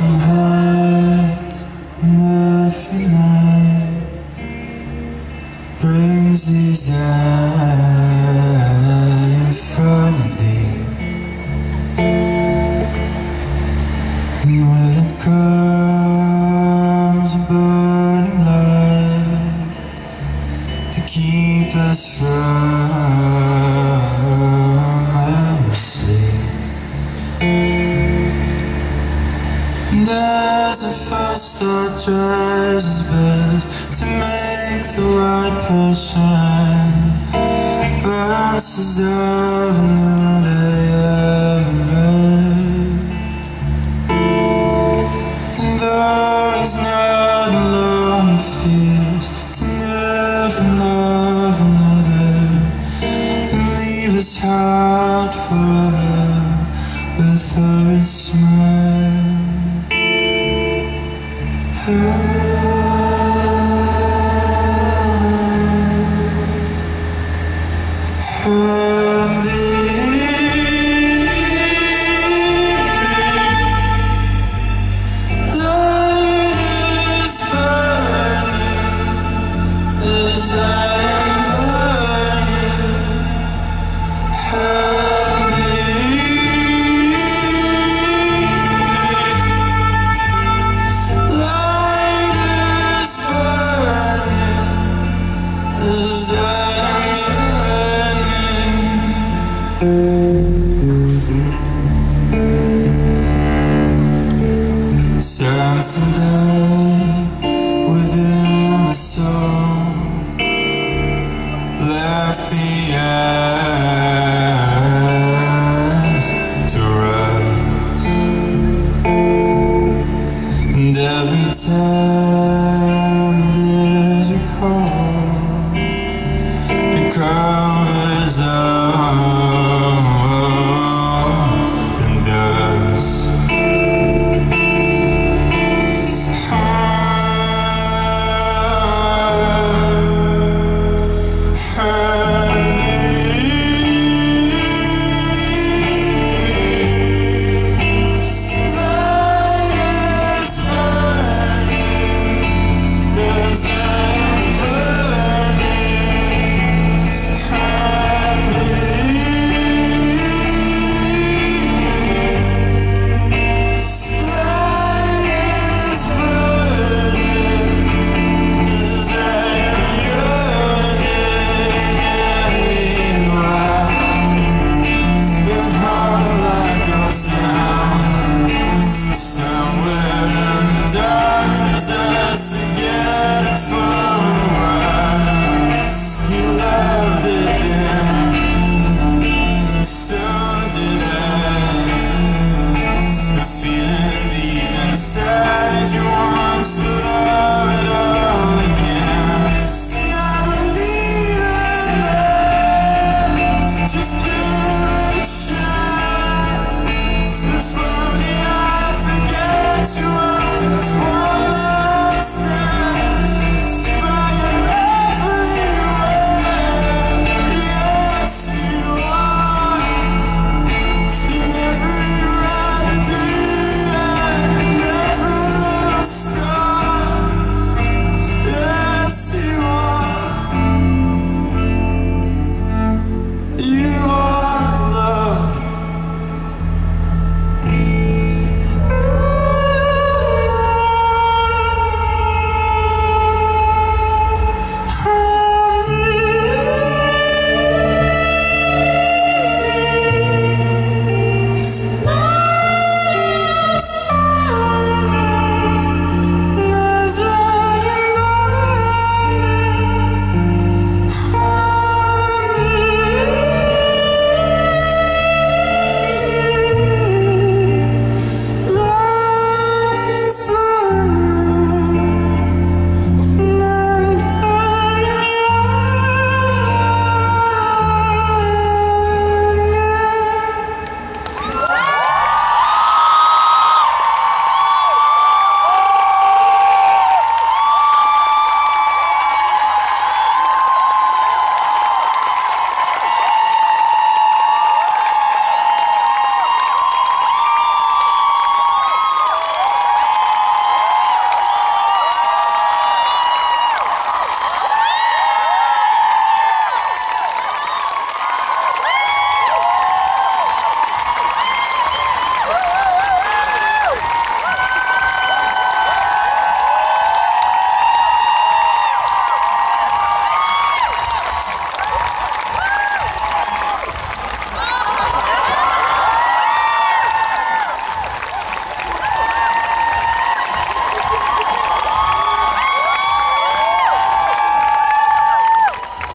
Something hides in every night brings desire from deep, and with it comes a burning light to keep us from our sleep. And as the first star tries its best to make the white pearl shine, glances of a new day ever red. And though he's not alone, he fears to never love another and leave his heart forever without a smile. And light is burning as I am burning. Something died within the soul, left the eyes to rust, and every time it is recalled, it covers up